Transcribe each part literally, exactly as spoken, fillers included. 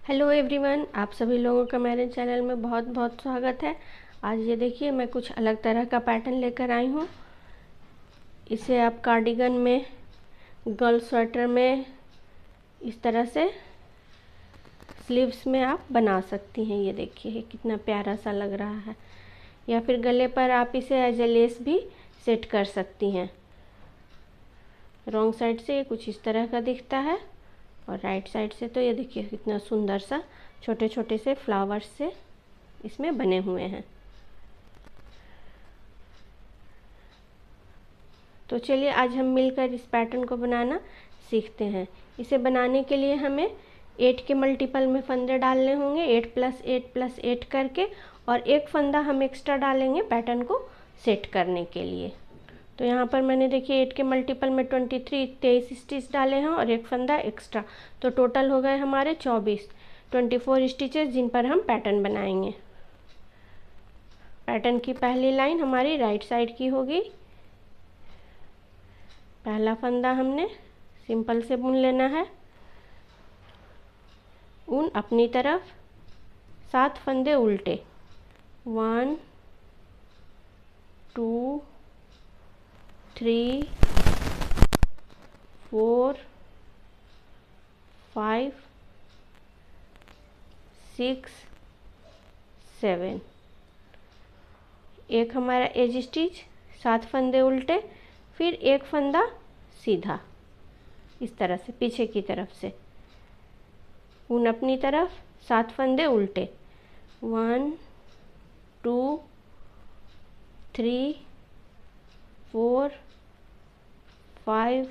Hello everyone, आप सभी लोगों का मेरे चैनल में बहुत बहुत स्वागत है। आज ये देखिए मैं कुछ अलग तरह का पैटर्न लेकर आई हूँ। इसे आप कार्डिगन में, गर्ल स्वेटर में, इस तरह से स्लीव्स में आप बना सकती हैं। ये देखिए कितना प्यारा सा लग रहा है। या फिर गले पर आप इसे एज ए लेस भी सेट कर सकती हैं। रॉन्ग साइड से ये कुछ इस तरह का दिखता है और राइट साइड से तो ये देखिए कितना सुंदर सा छोटे छोटे से फ्लावर्स से इसमें बने हुए हैं। तो चलिए आज हम मिलकर इस पैटर्न को बनाना सीखते हैं। इसे बनाने के लिए हमें एट के मल्टीपल में फंदे डालने होंगे, eight plus eight plus eight करके, और एक फंदा हम एक्स्ट्रा डालेंगे पैटर्न को सेट करने के लिए। तो यहाँ पर मैंने देखिए एट के मल्टीपल में ट्वेंटी थ्री तेईस स्टिच डाले हैं और एक फंदा एक्स्ट्रा, तो टोटल हो गए हमारे चौबीस ट्वेंटी फोर स्टिचेस जिन पर हम पैटर्न बनाएंगे। पैटर्न की पहली लाइन हमारी राइट साइड की होगी। पहला फंदा हमने सिंपल से बुन लेना है। ऊन अपनी तरफ, सात फंदे उल्टे, one two three four five six seven. एक हमारा एज स्टिच, सात फंदे उल्टे, फिर एक फंदा सीधा इस तरह से पीछे की तरफ से, ऊन अपनी तरफ, सात फंदे उल्टे, one two three four five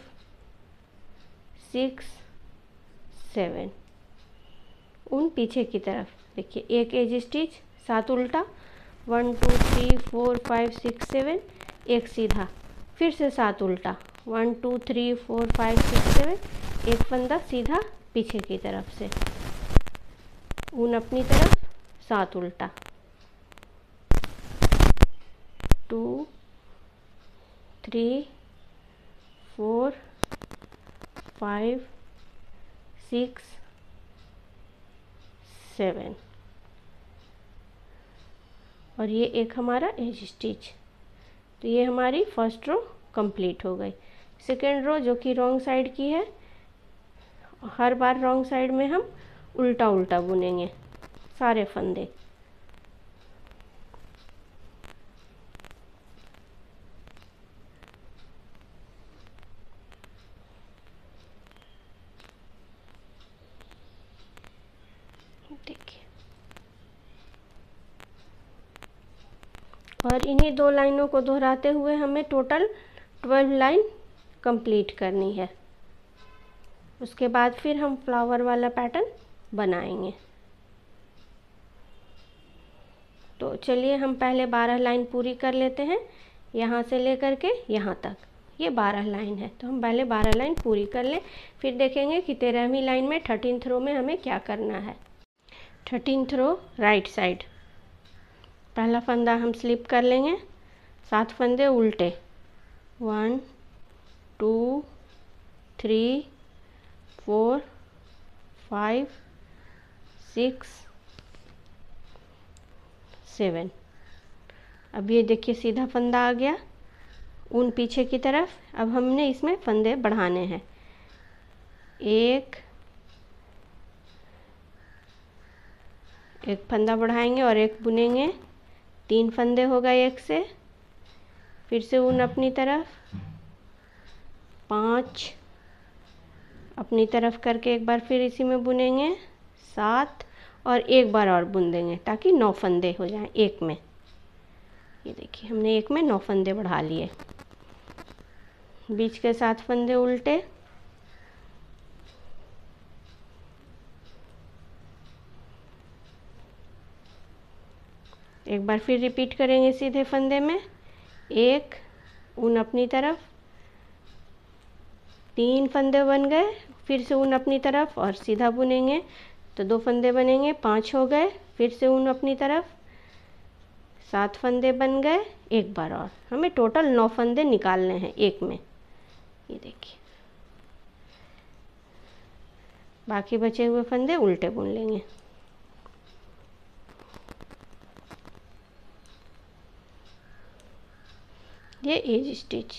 six seven. ऊन पीछे की तरफ देखिए, एक एज स्टिच, सात उल्टा, one two three four five six seven, एक सीधा, फिर से सात उल्टा, one two three four five six seven, एक फंदा सीधा पीछे की तरफ से, ऊन अपनी तरफ, सात उल्टा, two three four five six seven. और ये एक हमारा एज स्टिच। तो ये हमारी फर्स्ट रो कंप्लीट हो गई। सेकेंड रो जो कि रॉन्ग साइड की है, हर बार रॉन्ग साइड में हम उल्टा उल्टा बुनेंगे सारे फंदे। देखिए, और इन्हीं दो लाइनों को दोहराते हुए हमें टोटल ट्वेल्व लाइन कंप्लीट करनी है। उसके बाद फिर हम फ्लावर वाला पैटर्न बनाएंगे। तो चलिए हम पहले बारह लाइन पूरी कर लेते हैं, यहाँ से लेकर के यहाँ तक। ये बारह लाइन है, तो हम पहले बारह लाइन पूरी कर लें, फिर देखेंगे कि तेरहवीं लाइन में थर्टीन्थ रो में हमें क्या करना है। थर्टीन्थ रो राइट साइड, पहला फंदा हम स्लिप कर लेंगे, सात फंदे उल्टे, one two three four five six seven. अब ये देखिए सीधा फंदा आ गया, ऊन पीछे की तरफ। अब हमने इसमें फंदे बढ़ाने हैं, एक एक फंदा बढ़ाएंगे और एक बुनेंगे, तीन फंदे हो गए एक से, फिर से ऊन अपनी तरफ, पाँच अपनी तरफ करके एक बार फिर इसी में बुनेंगे, सात, और एक बार और बुन देंगे ताकि नौ फंदे हो जाएं एक में। ये देखिए हमने एक में नौ फंदे बढ़ा लिए। बीच के सात फंदे उल्टे, एक बार फिर रिपीट करेंगे सीधे फंदे में, एक, ऊन अपनी तरफ, तीन फंदे बन गए, फिर से ऊन अपनी तरफ और सीधा बुनेंगे तो दो फंदे बनेंगे, पांच हो गए, फिर से ऊन अपनी तरफ, सात फंदे बन गए, एक बार और। हमें टोटल नौ फंदे निकालने हैं एक में। ये देखिए बाकी बचे हुए फंदे उल्टे बुन लेंगे। ये edge stitch.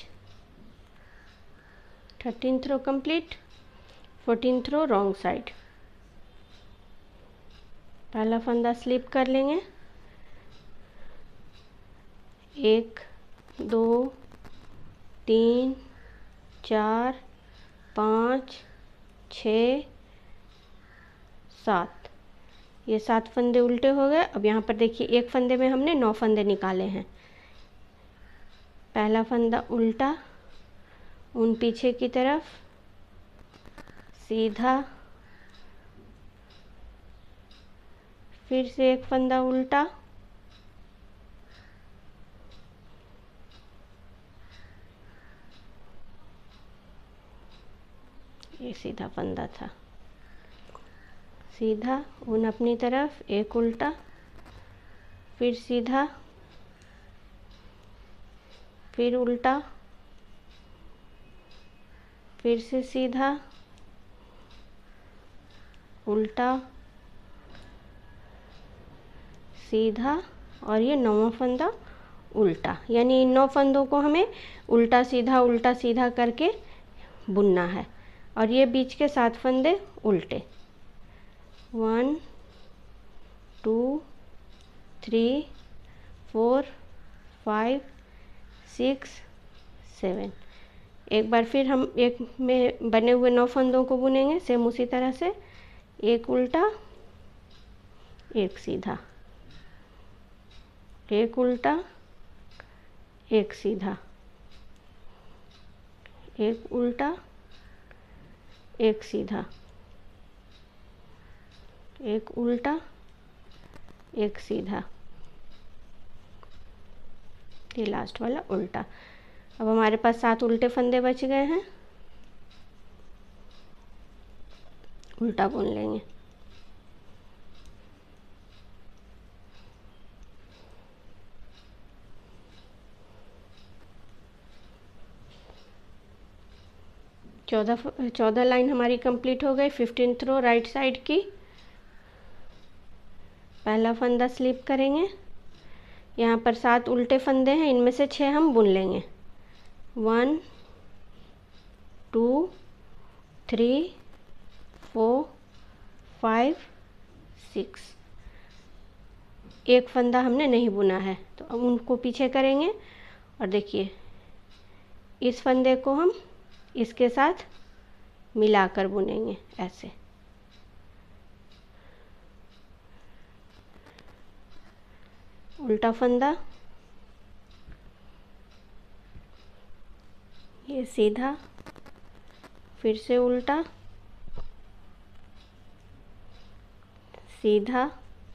Thirteenth row complete. Fourteenth row wrong side. पहला फंदा स्लिप कर लेंगे। एक, दो, तीन, चार, पाँच, छ, सात। ये सात फंदे उल्टे हो गए। अब यहाँ पर देखिए एक फंदे में हमने नौ फंदे निकाले हैं। पहला फंदा उल्टा, उन पीछे की तरफ सीधा, फिर से एक फंदा उल्टा, ये सीधा फंदा था, सीधा, उन अपनी तरफ, एक उल्टा, फिर सीधा, फिर उल्टा, फिर से सीधा, उल्टा, सीधा, और ये नौवां फंदा उल्टा। यानी इन नौ फंदों को हमें उल्टा सीधा उल्टा सीधा करके बुनना है। और ये बीच के सात फंदे उल्टे। One, two, three, four, five, six, seven. एक बार फिर हम एक में बने हुए नौ फंदों को बुनेंगे सेम उसी तरह से। एक उल्टा, एक सीधा, एक उल्टा, एक सीधा, एक उल्टा, एक सीधा, एक उल्टा, एक सीधा, ये लास्ट वाला उल्टा। अब हमारे पास सात उल्टे फंदे बच गए हैं, उल्टा बुन लेंगे। चौदह चौदह लाइन हमारी कंप्लीट हो गई। फिफ्टीन्थ रो राइट साइड की। पहला फंदा स्लिप करेंगे। यहाँ पर सात उल्टे फंदे हैं, इनमें से छः हम बुन लेंगे। One, two, three, four, five, six. एक फंदा हमने नहीं बुना है तो अब उनको पीछे करेंगे। और देखिए इस फंदे को हम इसके साथ मिलाकर बुनेंगे ऐसे। उल्टा फंदा, ये सीधा, फिर से उल्टा, सीधा,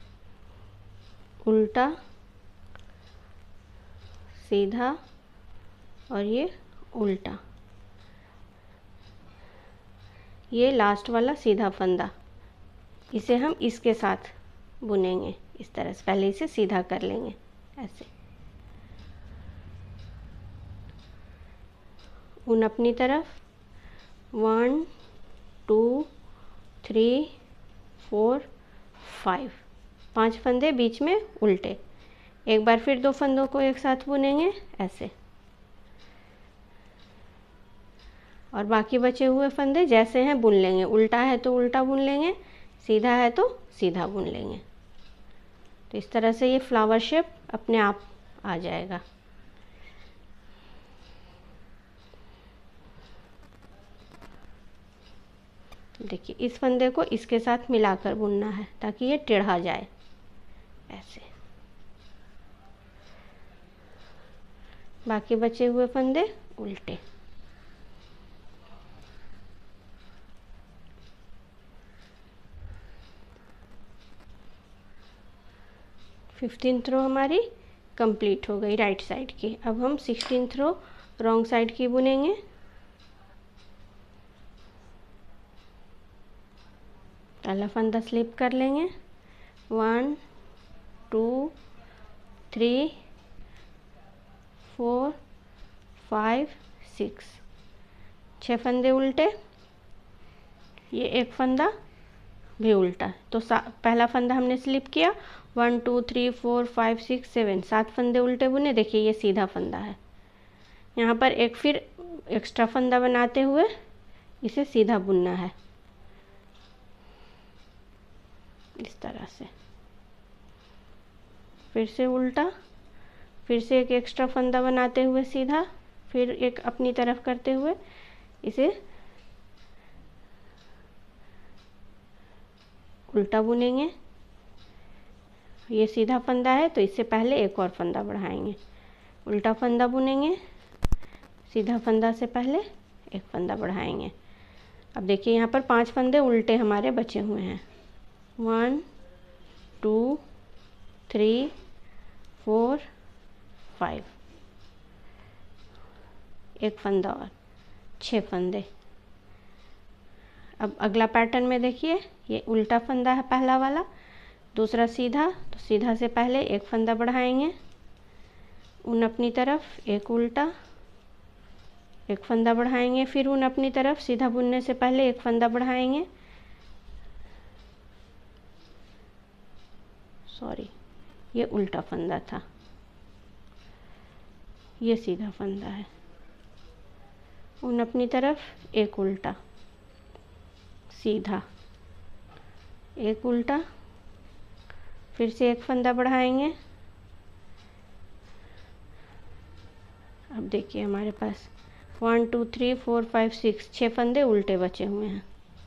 उल्टा, सीधा, और ये उल्टा। ये लास्ट वाला सीधा फंदा, इसे हम इसके साथ बुनेंगे इस तरह से। पहले इसे सीधा कर लेंगे ऐसे। उन अपनी तरफ, one, two, three, four, five. पांच फंदे बीच में उल्टे। एक बार फिर दो फंदों को एक साथ बुनेंगे ऐसे। और बाकी बचे हुए फंदे जैसे हैं बुन लेंगे। उल्टा है तो उल्टा बुन लेंगे, सीधा है तो सीधा बुन लेंगे। तो इस तरह से ये फ्लावर शेप अपने आप आ जाएगा। देखिए इस फंदे को इसके साथ मिलाकर बुनना है ताकि ये टेढ़ा जाए ऐसे। बाकी बचे हुए फंदे उल्टे। फिफ्टीन्थ रो हमारी कंप्लीट हो गई राइट साइड की। अब हम सिक्सटीन्थ रो रॉन्ग साइड की बुनेंगे। पहला फंदा स्लिप कर लेंगे। One, two, three, four, five, six. छः फंदे उल्टे, ये एक फंदा भी उल्टा है। तो पहला फंदा हमने स्लिप किया, one two three four five six seven, सात फंदे उल्टे बुने। देखिए ये सीधा फंदा है। यहाँ पर एक फिर एक्स्ट्रा फंदा बनाते हुए इसे सीधा बुनना है, इस तरह से। फिर से उल्टा, फिर से एक एक्स्ट्रा फंदा बनाते हुए सीधा, फिर एक अपनी तरफ करते हुए इसे उल्टा बुनेंगे। ये सीधा फंदा है तो इससे पहले एक और फंदा बढ़ाएंगे, उल्टा फंदा बुनेंगे, सीधा फंदा से पहले एक फंदा बढ़ाएंगे। अब देखिए यहाँ पर पांच फंदे उल्टे हमारे बचे हुए हैं। One two three four five, एक फंदा और, छः फंदे। अब अगला पैटर्न में देखिए, ये उल्टा फंदा है पहला वाला, दूसरा सीधा, तो सीधा से पहले एक फंदा बढ़ाएंगे, ऊन अपनी तरफ, एक उल्टा, एक फंदा बढ़ाएंगे, फिर ऊन अपनी तरफ, सीधा बुनने से पहले एक फंदा बढ़ाएंगे, सॉरी ये उल्टा फंदा था, ये सीधा फंदा है, ऊन अपनी तरफ, एक उल्टा, सीधा, एक उल्टा, फिर से एक फंदा बढ़ाएंगे। अब देखिए हमारे पास one two three four five six, छः फंदे उल्टे बचे हुए हैं।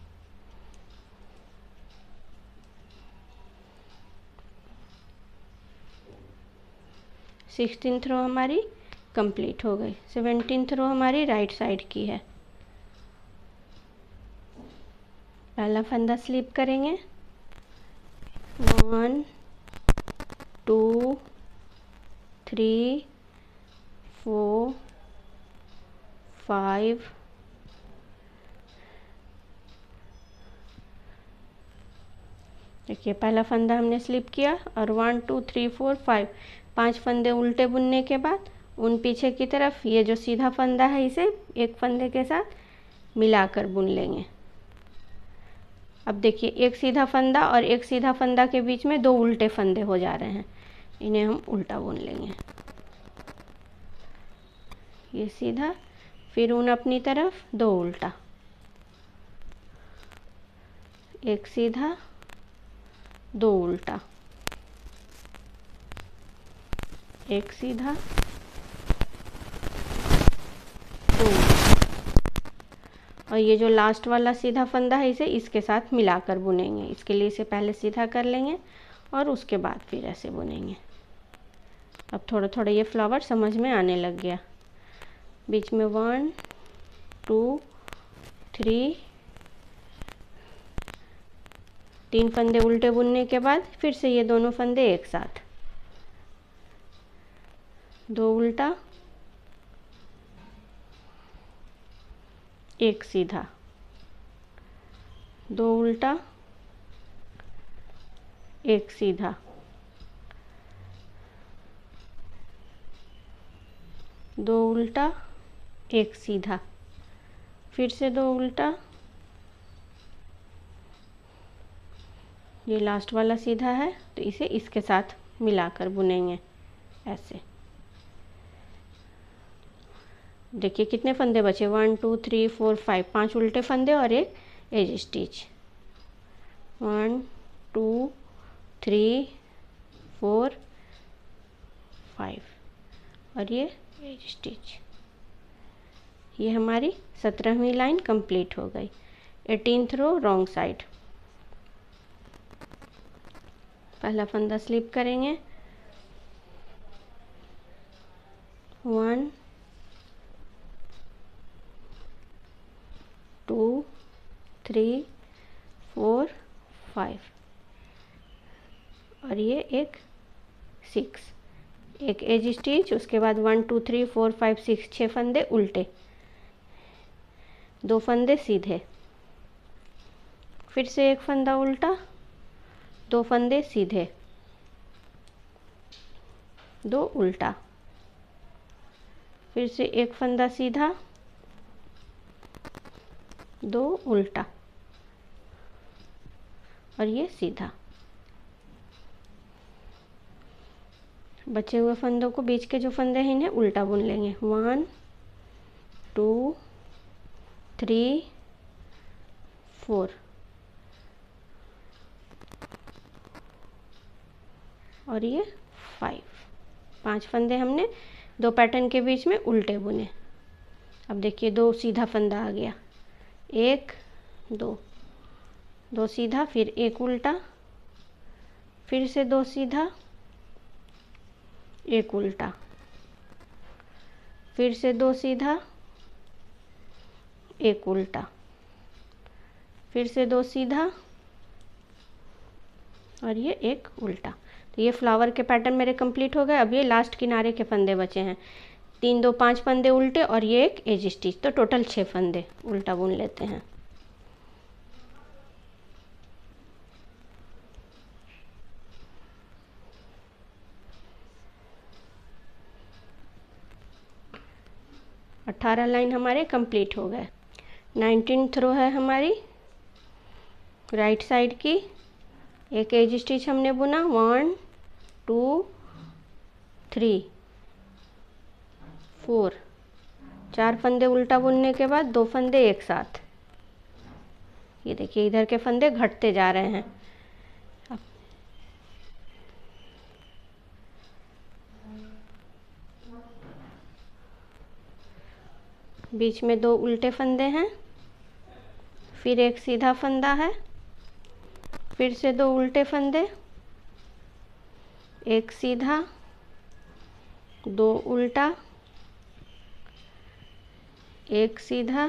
सिक्सटीन रो हमारी कंप्लीट हो गई। सेवनटीन रो हमारी राइट साइड की है। पहला फंदा स्लिप करेंगे, one two three four five देखिए पहला फंदा हमने स्लिप किया और one two three four five, पांच फंदे उल्टे बुनने के बाद उन पीछे की तरफ ये जो सीधा फंदा है इसे एक फंदे के साथ मिलाकर बुन लेंगे। अब देखिए एक सीधा फंदा और एक सीधा फंदा के बीच में दो उल्टे फंदे हो जा रहे हैं, इन्हें हम उल्टा बुन लेंगे। ये सीधा, फिर ऊन अपनी तरफ, दो उल्टा, एक सीधा, दो उल्टा, एक सीधा, दो उल्टा, और ये जो लास्ट वाला सीधा फंदा है इसे इसके साथ मिलाकर बुनेंगे। इसके लिए इसे पहले सीधा कर लेंगे और उसके बाद फिर ऐसे बुनेंगे। अब थोड़ा थोड़ा ये फ्लावर समझ में आने लग गया। बीच में वन टू थ्री, तीन फंदे उल्टे बुनने के बाद फिर से ये दोनों फंदे एक साथ, दो उल्टा, एक सीधा, दो उल्टा, एक सीधा, दो उल्टा, एक सीधा, फिर से दो उल्टा, ये लास्ट वाला सीधा है तो इसे इसके साथ मिलाकर बुनेंगे ऐसे। देखिए कितने फंदे बचे, one two three four five, पांच उल्टे फंदे और एक edge stitch, one two three four five और ये एज स्टिच। ये हमारी सत्रहवीं लाइन कंप्लीट हो गई। एटीन्थ रो रॉन्ग साइड, पहला फंदा स्लिप करेंगे, one two three four five और ये एक सिक्स, एक एज स्टिच, उसके बाद one two three four five six, छः फंदे उल्टे, दो फंदे सीधे, फिर से एक फंदा उल्टा, दो फंदे सीधे, दो उल्टा, फिर से एक फंदा सीधा, दो उल्टा, और ये सीधा। बचे हुए फंदों को, बीच के जो फंदे हैं इन्हें उल्टा बुन लेंगे। वन टू थ्री फोर और ये फाइव। पांच फंदे हमने दो पैटर्न के बीच में उल्टे बुने। अब देखिए दो सीधा फंदा आ गया, एक दो, दो सीधा, फिर एक उल्टा, फिर से दो सीधा, एक उल्टा, फिर से दो सीधा, एक उल्टा, फिर से दो सीधा और ये एक उल्टा। तो ये फ्लावर के पैटर्न मेरे कंप्लीट हो गए। अब ये लास्ट किनारे के फंदे बचे हैं, तीन दो पांच फंदे उल्टे और ये एक एज स्टिच, तो टोटल छः फंदे उल्टा बुन लेते हैं। अठारह लाइन हमारे कंप्लीट हो गए। नाइनटीन रो है हमारी राइट साइड की। एक एज स्टिच हमने बुना, वन टू थ्री फोर, चार फंदे उल्टा बुनने के बाद दो फंदे एक साथ। ये देखिए इधर के फंदे घटते जा रहे हैं। अब बीच में दो उल्टे फंदे हैं, फिर एक सीधा फंदा है, फिर से दो उल्टे फंदे, एक सीधा, दो उल्टा, एक सीधा,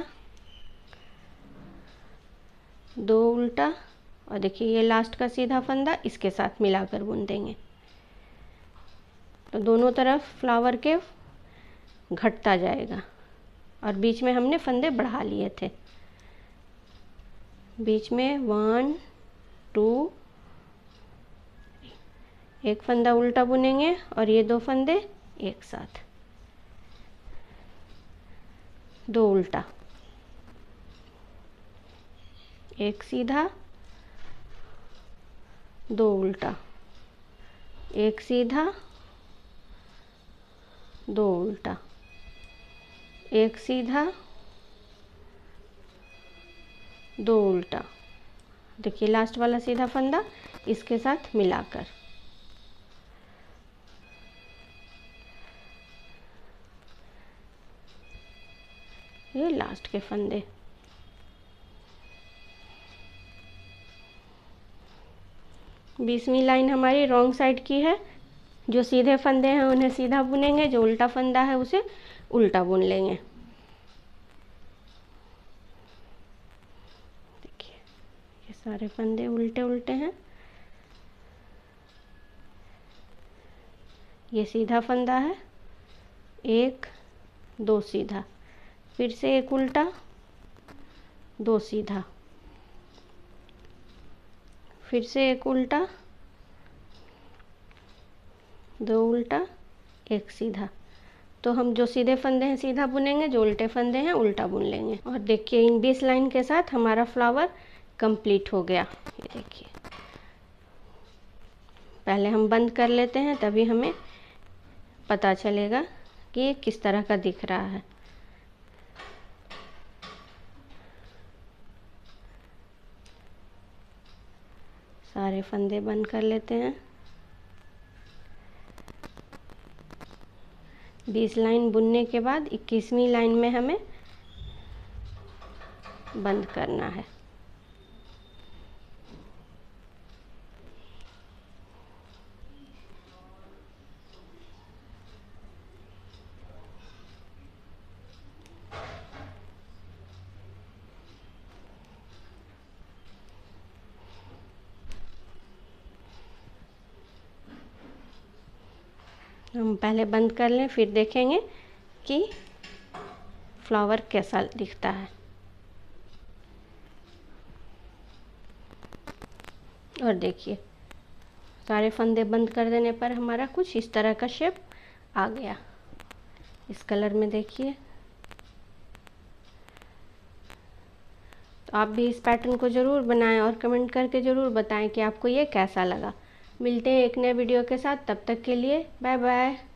दो उल्टा और देखिए ये लास्ट का सीधा फंदा इसके साथ मिलाकर बुन देंगे। तो दोनों तरफ फ्लावर के घटता जाएगा और बीच में हमने फंदे बढ़ा लिए थे। बीच में वन टू, एक फंदा उल्टा बुनेंगे और ये दो फंदे एक साथ, दो उल्टा, एक सीधा, दो उल्टा, एक सीधा, दो उल्टा, एक सीधा, दो उल्टा। देखिए लास्ट वाला सीधा फंदा इसके साथ मिलाकर। ये लास्ट के फंदे। बीसवीं लाइन हमारी रॉन्ग साइड की है। जो सीधे फंदे हैं उन्हें सीधा बुनेंगे, जो उल्टा फंदा है उसे उल्टा बुन लेंगे। देखिए ये सारे फंदे उल्टे उल्टे हैं। ये सीधा फंदा है, एक दो सीधा, फिर से एक उल्टा, दो सीधा, फिर से एक उल्टा, दो उल्टा, एक सीधा। तो हम जो सीधे फंदे हैं सीधा बुनेंगे, जो उल्टे फंदे हैं उल्टा बुन लेंगे। और देखिए इन बीस लाइन के साथ हमारा फ्लावर कंप्लीट हो गया। ये देखिए पहले हम बंद कर लेते हैं, तभी हमें पता चलेगा कि ये किस तरह का दिख रहा है। सारे फंदे बंद कर लेते हैं। बीस लाइन बुनने के बाद इक्कीसवीं लाइन में हमें बंद करना है। हम पहले बंद कर लें, फिर देखेंगे कि फ्लावर कैसा दिखता है। और देखिए सारे फंदे बंद कर देने पर हमारा कुछ इस तरह का शेप आ गया। इस कलर में देखिए तो आप भी इस पैटर्न को ज़रूर बनाएं और कमेंट करके ज़रूर बताएं कि आपको ये कैसा लगा। मिलते हैं एक नए वीडियो के साथ, तब तक के लिए बाय बाय।